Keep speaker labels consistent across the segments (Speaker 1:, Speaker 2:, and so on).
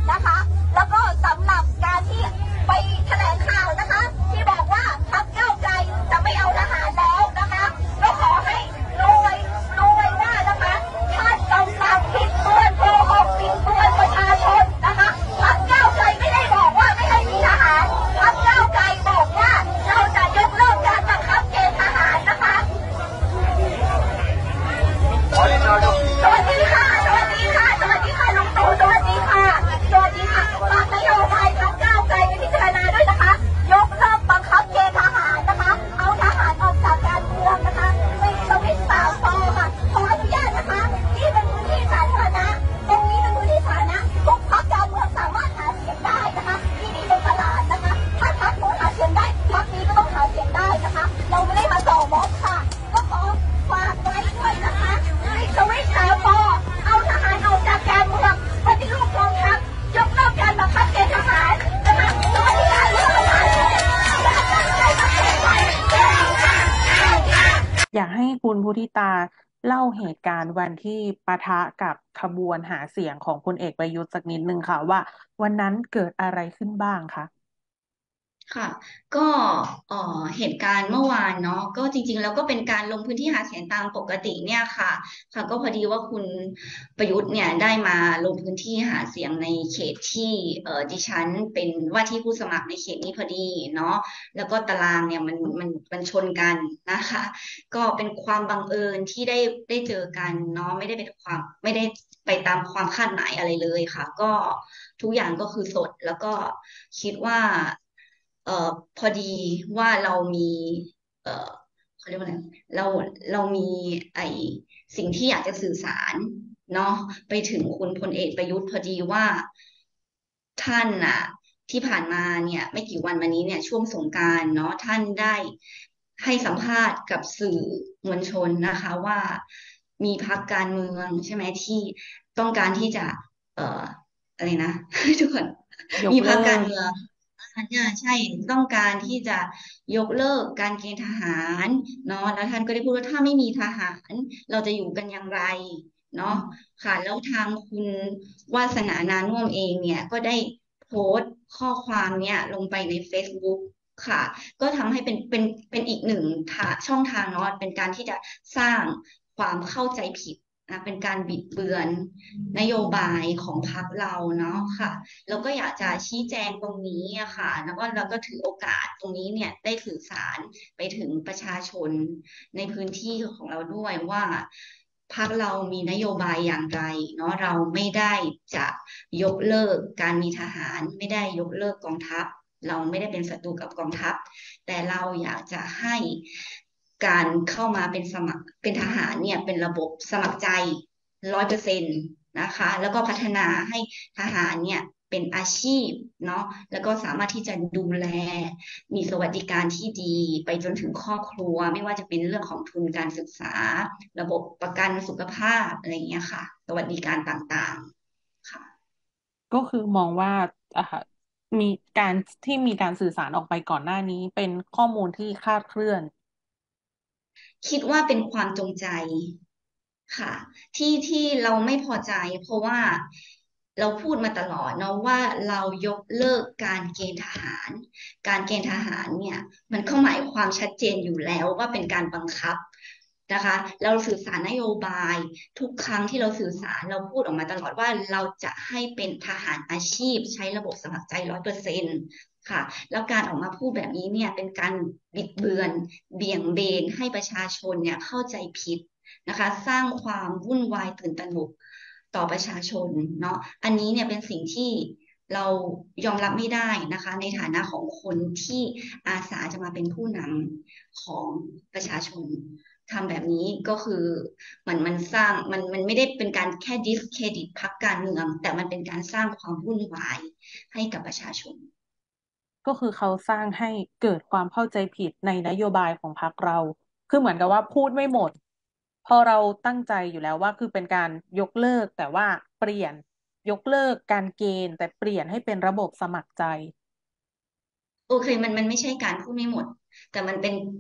Speaker 1: นะคะแล้วก็สำหรับการที่ไปแถลงข่าวนะคะที่บอกว่าพรรคก้าวไกลจะไม่เอาทหารแล้วนะคะก็ขอให้รู้ไว้ว่านะคะท่านกำลังบิดเบือนโกหกบิดเบือนประชาชนนะคะพรรคก้าวไกลไม่ได้บอกว่าไม่ให้มีทหารพรรคก้าวไกลบอกว่าเราจะยกเลิกการบังคับเกณฑ์ทหารนะคะสวัสดีค่ะสวัสดีค่ะสวัสดีค่ะลุงตู่สวัสดีค่ะสวัสดีค่ะฝากนโยบายพรรคก้าวไกลไปพิจารณาด้วยนะคะยกเลิกบังคับเกณฑ์ทหารนะคะเอาทหารออกจากการเมืองนะคะปิดสวิตช์3 ป.ค่ะขออนุญาตนะคะนี่เป็นพื้นที่สาธารณะตรงนี้เป็นพื้นที่สาธารณะทุกพรรคการเมืองสามารถหาเสียงได้นะคะที่นี่เป็นตลาดนะคะถ้าพรรคโน้นหาเสียงได้พรรคนี้ก็ต้องหาเสียงได้นะคะเราไม่ได้มาต่อม็อบค่ะก็ขอฝากไว้ด้วยนะคะปิดสวิตช์3 ป.เอาทหารออกจากการเมืองปฏิรูปกองทัพยกเลิกการบังคับเกณฑ์ทหารนะคะสวัสดีค่ะเรื่องประชาชน
Speaker 2: อยากให้คุณพุทธิตาเล่าเหตุการณ์วันที่ปะทะกับขบวนหาเสียงของพลเอกประยุทธ์สักนิดนึงค่ะว่าวันนั้นเกิดอะไรขึ้นบ้างคะ
Speaker 3: ค่ะก็เหตุการณ์เมื่อวานเนาะก็จริงๆแล้วก็เป็นการลงพื้นที่หาเสียงตามปกติเนี่ยค่ะก็พอดีว่าคุณประยุทธ์เนี่ยได้มาลงพื้นที่หาเสียงในเขตที่ดิฉันเป็นว่าที่ผู้สมัครในเขตนี้พอดีเนาะแล้วก็ตารางเนี่ยมันชนกันนะคะก็เป็นความบังเอิญที่ได้เจอกันเนาะไม่ได้ไปตามความคาดหมายอะไรเลยค่ะก็ทุกอย่างก็คือสดแล้วก็คิดว่าเอ่อพอดีว่าเรามีเอ่อเขาเรียกว่าอะไรเราเรามีไอสิ่งที่อยากจะสื่อสารเนาะไปถึงคุณพลเอกประยุทธ์พอดีว่าท่านน่ะที่ผ่านมาเนี่ยไม่กี่วันมานี้เนี่ยช่วงสงกรานต์เนาะท่านได้ให้สัมภาษณ์กับสื่อมวลชนนะคะว่ามีพรรคการเมืองใช่ไหมที่ต้องการที่จะเอ่ออะไรนะทุกคนมีพรร
Speaker 2: ยกเลิก
Speaker 3: คการเมือง ใช่ต้องการที่จะยกเลิกการเกณฑ์ทหารเนาะแล้วท่านก็ได้พูดว่าถ้าไม่มีทหารเราจะอยู่กันอย่างไรเนาะ
Speaker 2: อืม
Speaker 3: ค่ะแล้วทางคุณวาสนานานุ่วมเองเนี่ยก็ได้โพสต์ข้อความเนี่ยลงไปใน Facebook ค่ะก็ทำให้เป็นอีกหนึ่งช่องทางเนาะเป็นการที่จะสร้างความเข้าใจผิดนะเป็นการบิดเบือนนโยบายของพรรคเราเนาะค่ะ แล้วก็อยากจะชี้แจงตรงนี้อะค่ะแล้วก็เราก็ถือโอกาสตรงนี้เนี่ยได้สื่อสารไปถึงประชาชนในพื้นที่ของเราด้วยว่าพรรคเรามีนโยบายอย่างไรเนาะเราไม่ได้จะยกเลิกการมีทหารไม่ได้ยกเลิกกองทัพเราไม่ได้เป็นศัตรูกับกองทัพแต่เราอยากจะให้การเข้ามาเป็นทหารเนี่ยเป็นระบบสมัครใจ100%นะคะแล้วก็พัฒนาให้ทหารเนี่ยเป็นอาชีพเนาะแล้วก็สามารถที่จะดูแลมีสวัสดิการที่ดีไปจนถึงครอบครัวไม่ว่าจะเป็นเรื่องของทุนการศึกษาระบบประกันสุขภาพอะไรอย่างเงี้ยค่ะสวัสดิการต่างๆค่ะ
Speaker 2: ก็คือมองว่าอ่ามีการที่มีการสื่อสารออกไปก่อนหน้านี้เป็นข้อมูลที่คลาดเคลื่อน
Speaker 3: คิดว่าเป็นความจงใจค่ะที่เราไม่พอใจเพราะว่าเราพูดมาตลอดเนาะว่าเรายกเลิกการเกณฑ์ทหารการเกณฑ์ทหารเนี่ยมันก็หมายความชัดเจนอยู่แล้วว่าเป็นการบังคับนะคะเราสื่อสารนโยบายทุกครั้งที่เราสื่อสารเราพูดออกมาตลอดว่าเราจะให้เป็นทหารอาชีพใช้ระบบสมัครใจ100%ค่ะแล้วการออกมาพูดแบบนี้เนี่ยเป็นการบิดเบือนเบี่ยงเบนให้ประชาชนเนี่ยเข้าใจผิดนะคะสร้างความวุ่นวายตื่นตระหนกต่อประชาชนเนาะอันนี้เนี่ยเป็นสิ่งที่เรายอมรับไม่ได้นะคะในฐานะของคนที่อาสาจะมาเป็นผู้นำของประชาชนทำแบบนี้ก็คือมันสร้างมันไม่ได้เป็นการแค่ดิสเครดิตพรรคการเมืองแต่มันเป็นการสร้างความวุ่นวายให้กับประชาชน
Speaker 2: ก็คือเขาสร้างให้เกิดความเข้าใจผิดในนโยบายของพรรคเราคือเหมือนกับว่าพูดไม่หมดพอเราตั้งใจอยู่แล้วว่าคือเป็นการยกเลิกแต่ว่าเปลี่ยนยกเลิกการเกณฑ์แต่เปลี่ยนให้เป็นระบบสมัครใจ
Speaker 3: โอเคมันไม่ใช่การพูดไม่หมดแต่มันเป็น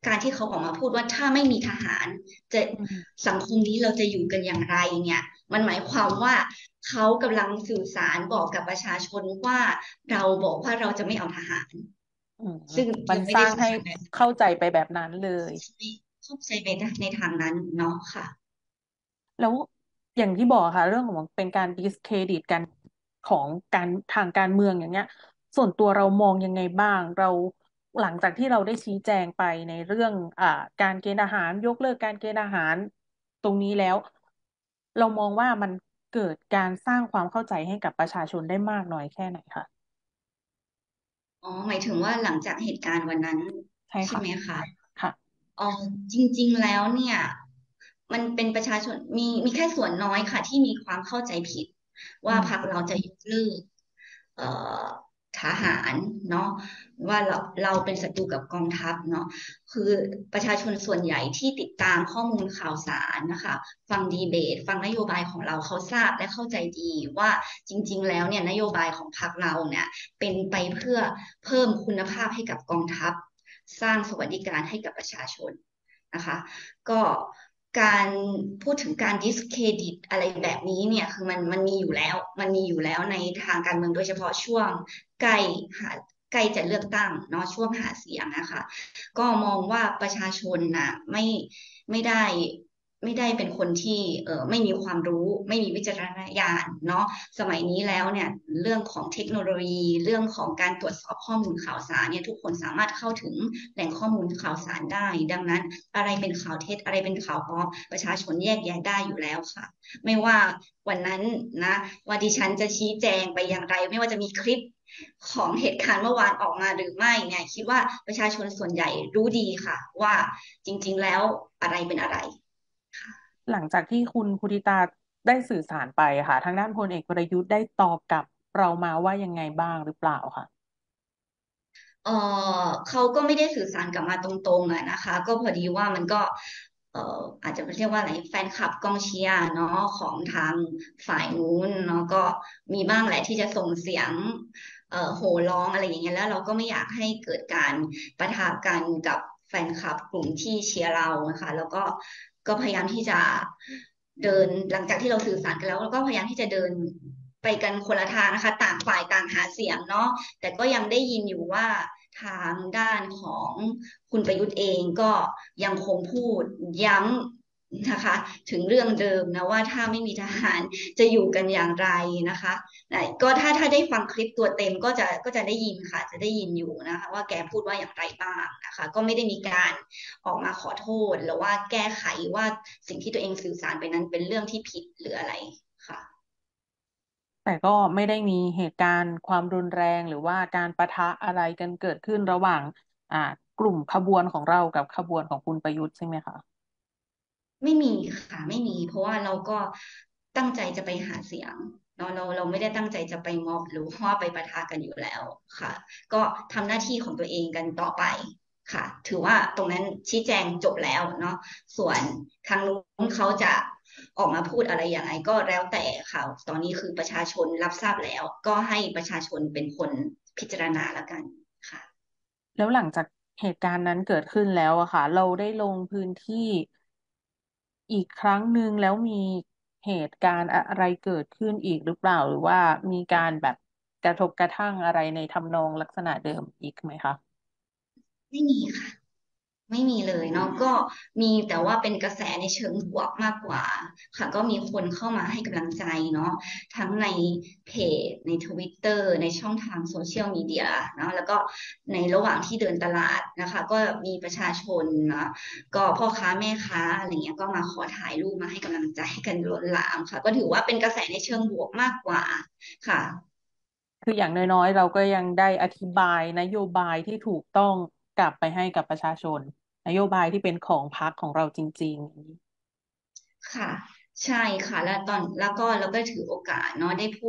Speaker 3: การที่เขาออกมาพูดว่าถ้าไม่มีทหารจะ
Speaker 2: อืม
Speaker 3: สังคมนี้เราจะอยู่กันอย่างไรเนี่ยมันหมายความว่าเขากำลังสื่อสารบอกกับประชาชนว่าเราบอกว่าเราจะไม่เอาทหาร
Speaker 2: อืม
Speaker 3: ซึ่ง
Speaker 2: มัน
Speaker 3: เราไม่ได้
Speaker 2: สร้างให้
Speaker 3: สื่อสารแบบ
Speaker 2: เข้าใจไปแบบนั้นเลย
Speaker 3: เข้าใจไปในทางนั้นเนาะค่ะ
Speaker 2: แล้วอย่างที่บอกค่ะเรื่องของเป็นการดิสเครดิตกันของการทางการเมืองอย่างเงี้ยส่วนตัวเรามองยังไงบ้างเราหลังจากที่เราได้ชี้แจงไปในเรื่องการเกณฑ์อาหารยกเลิกการเกณฑ์อาหารตรงนี้แล้วเรามองว่ามันเกิดการสร้างความเข้าใจให้กับประชาชนได้มากน้อยแค่ไหนคะ
Speaker 3: อ๋อหมายถึงว่าหลังจากเหตุการณ์วันนั้น
Speaker 2: ใช่ค่ะ
Speaker 3: ใช่ไหมคะ
Speaker 2: ค่ะ
Speaker 3: อ๋อจริงๆแล้วเนี่ยมันเป็นประชาชนมีแค่ส่วนน้อยค่ะที่มีความเข้าใจผิด
Speaker 2: อื
Speaker 3: ว่าพรรค
Speaker 2: ม
Speaker 3: เราจะยกเลิกเอ่อทหารเนาะว่าเราเป็นศัตรูกับกองทัพเนาะคือประชาชนส่วนใหญ่ที่ติดตามข้อมูลข่าวสารนะคะฟังดีเบตฟังนโยบายของเราเขาทราบและเข้าใจดีว่าจริงๆแล้วเนี่ยนโยบายของพรรคเราเนี่ย เป็นไปเพื่อเพิ่มคุณภาพให้กับกองทัพสร้างสวัสดิการให้กับประชาชนนะคะก็การพูดถึงการดิสเครดิตอะไรแบบนี้เนี่ยคือมันมีอยู่แล้วมันมีอยู่แล้วในทางการเมืองโดยเฉพาะช่วงใกล้หาใกล้จะเลือกตั้งเนาะช่วงหาเสียงนะคะก็มองว่าประชาชนน่ะไม่ได้ไม่ได้เป็นคนที่ไม่มีความรู้ไม่มีวิจารณญาณเนาะ สมัยนี้แล้วเนี่ยเรื่องของเทคโนโลยีเรื่องของการตรวจสอบข้อมูลข่าวสารเนี่ยทุกคนสามารถเข้าถึงแหล่งข้อมูลข่าวสารได้ดังนั้นอะไรเป็นข่าวเท็จอะไรเป็นข่าวปลอมประชาชนแยกแยะได้อยู่แล้วค่ะไม่ว่าวันนั้นนะว่าดิฉันจะชี้แจงไปอย่างไรไม่ว่าจะมีคลิปของเหตุการณ์เมื่อวานออกมาหรือไม่เนี่ยคิดว่าประชาชนส่วนใหญ่รู้ดีค่ะว่าจริงๆแล้วอะไรเป็นอะไร
Speaker 2: หลังจากที่คุณภูริตาได้สื่อสารไปค่ะทางด้านพลเอกประยุทธ์ได้ตอบกลับเรามาว่ายังไงบ้างหรือเปล่าค่ะ
Speaker 3: เออเขาก็ไม่ได้สื่อสารกลับมาตรงๆอะนะคะก็พอดีว่ามันก็อาจจะเรียกว่าอะไรแฟนคลับกองเชียร์เนาะของทางฝ่ายนู้นเนาะก็มีบ้างแหละที่จะส่งเสียงโห่ร้องอะไรอย่างเงี้ยแล้วเราก็ไม่อยากให้เกิดการปะทะกันกับแฟนคลับกลุ่มที่เชียร์เรานะคะแล้วก็พยายามที่จะเดินหลังจากที่เราสื่อสารกันแล้วเราก็พยายามที่จะเดินไปกันคนละทางนะคะต่างฝ่ายต่างหาเสียงเนาะ แต่ก็ยังได้ยินอยู่ว่าทางด้านของคุณประยุทธ์เองก็ยังคงพูดย้ำนะคะถึงเรื่องเดิมนะว่าถ้าไม่มีทหารจะอยู่กันอย่างไรนะคะแต่ก็ถ้าได้ฟังคลิปตัวเต็มก็จะได้ยินค่ะจะได้ยินอยู่นะคะว่าแกพูดว่าอย่างไรบ้างนะคะก็ไม่ได้มีการออกมาขอโทษหรือว่าแก้ไขว่าสิ่งที่ตัวเองสื่อสารไปนั้นเป็นเรื่องที่ผิดหรืออะไรค่ะ
Speaker 2: แต่ก็ไม่ได้มีเหตุการณ์ความรุนแรงหรือว่าการปะทะอะไรกันเกิดขึ้นระหว่างอ่ากลุ่มขบวนของเรากับขบวนของคุณประยุทธ์ใช่ไหมคะ
Speaker 3: ไม่มีค่ะไม่มีเพราะว่าเราก็ตั้งใจจะไปหาเสียงเนาะเราไม่ได้ตั้งใจจะไปม็อบหรือว่าไปปะทะกันอยู่แล้วค่ะก็ทำหน้าที่ของตัวเองกันต่อไปค่ะถือว่าตรงนั้นชี้แจงจบแล้วเนาะส่วนทางนู้นเขาจะออกมาพูดอะไรยังไงก็แล้วแต่ค่ะตอนนี้คือประชาชนรับทราบแล้วก็ให้ประชาชนเป็นคนพิจารณาแล้วกันค่ะ
Speaker 2: แล้วหลังจากเหตุการณ์นั้นเกิดขึ้นแล้วอะค่ะเราได้ลงพื้นที่อีกครั้งหนึ่งแล้วมีเหตุการณ์อะไรเกิดขึ้นอีกหรือเปล่าหรือว่ามีการแบบกระทบกระทั่งอะไรในทำนองลักษณะเดิมอีกไหมคะ
Speaker 3: ไม่มีค่ะไม่มีเลยเนาะก็มีแต่ว่าเป็นกระแสในเชิงบวกมากกว่าค่ะก็มีคนเข้ามาให้กำลังใจเนาะทั้งในเพจในทวิตเตอร์ในช่องทางโซเชียลมีเดียเนาะแล้วก็ในระหว่างที่เดินตลาดนะคะก็มีประชาชนนะก็พ่อค้าแม่ค้าอะไรเงี้ยก็มาขอถ่ายรูปมาให้กำลังใจกันล้นหลามค่ะก็ถือว่าเป็นกระแสในเชิงบวกมากกว่าค่ะ
Speaker 2: คืออย่างน้อยๆเราก็ยังได้อธิบายนโยบายที่ถูกต้องกลับไปให้กับประชาชนนโยบายที่เป็นของพรรคของเราจริง
Speaker 3: ค่ะใช่ค่ะแล้วก็เราก็ถือโอกาสเนาะได้พูด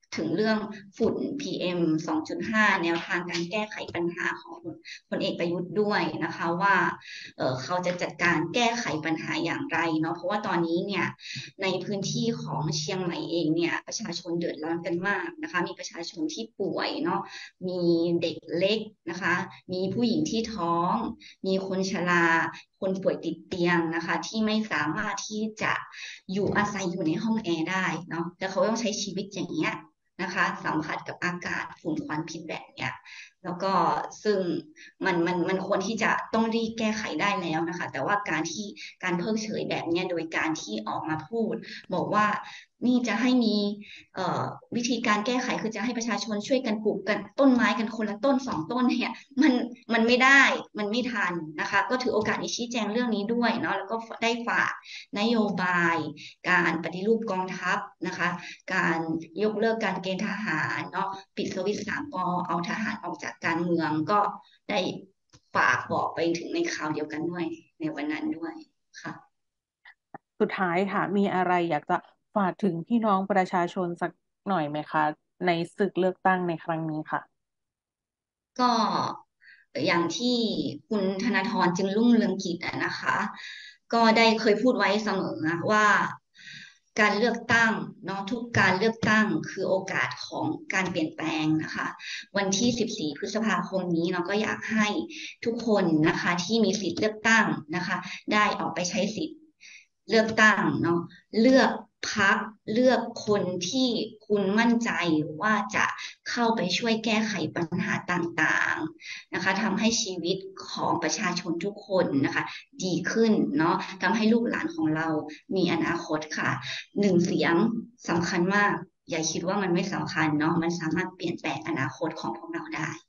Speaker 3: ถึงเรื่องฝุ่น PM 2.5แนวทางการแก้ไขปัญหาของพลเอกประยุทธ์ด้วยนะคะว่าเขาจะจัดการแก้ไขปัญหาอย่างไรเนาะเพราะว่าตอนนี้เนี่ยในพื้นที่ของเชียงใหม่เองเนี่ยประชาชนเดือดร้อนกันมากนะคะมีประชาชนที่ป่วยเนาะมีเด็กเล็กนะคะมีผู้หญิงที่ท้องมีคนชราคนป่วยติดเตียงนะคะที่ไม่สามารถที่จะอาศัยอยู่ในห้องแอร์ได้เนาะแต่เขาต้องใช้ชีวิตอย่างเงี้ยนะคะสัมผัสกับอากาศฝุ่นควันพิษแบบเนี้ยแล้วก็ซึ่งมันควรที่จะต้องรีบแก้ไขได้แล้วนะคะแต่ว่าการเพิกเฉยแบบเนี้ยโดยการที่ออกมาพูดบอกว่านี่จะให้มีวิธีการแก้ไขคือจะให้ประชาชนช่วยกันปลูกกันต้นไม้กันคนละต้น2 ต้นเนี่ยมันไม่ได้มันไม่ทันนะคะก็ถือโอกาสนี้ชี้แจงเรื่องนี้ด้วยเนาะแล้วก็ได้ฝากนโยบายการปฏิรูปกองทัพนะคะการยกเลิกการเกณฑ์ทหารเนาะปิดสวิตช์3 ป.เอาทหารออกจากการเมืองก็ได้ฝากบอกไปถึงในข่าวเดียวกันด้วยในวันนั้นด้วยค่ะ
Speaker 2: สุดท้ายค่ะมีอะไรอยากจะฝากถึงพี่น้องประชาชนสักหน่อยไหมคะในศึกเลือกตั้งในครั้งนี้ค่ะ
Speaker 3: ก็อย่างที่คุณธนาธรจึงรุ่งเรืองกิจอะนะคะก็ได้เคยพูดไว้เสมอว่าการเลือกตั้งเนาะทุกการเลือกตั้งคือโอกาสของการเปลี่ยนแปลงนะคะวันที่14 พฤษภาคมนี้เราก็อยากให้ทุกคนนะคะที่มีสิทธิ์เลือกตั้งนะคะได้ออกไปใช้สิทธิ์เลือกตั้งเนาะเลือกพรรคเลือกคนที่คุณมั่นใจว่าจะเข้าไปช่วยแก้ไขปัญหาต่างๆนะคะทำให้ชีวิตของประชาชนทุกคนนะคะดีขึ้นเนาะทำให้ลูกหลานของเรามีอนาคตค่ะ1 เสียงสำคัญมากอย่าคิดว่ามันไม่สำคัญเนาะมันสามารถเปลี่ยนแปลงอนาคตของพวกเราได้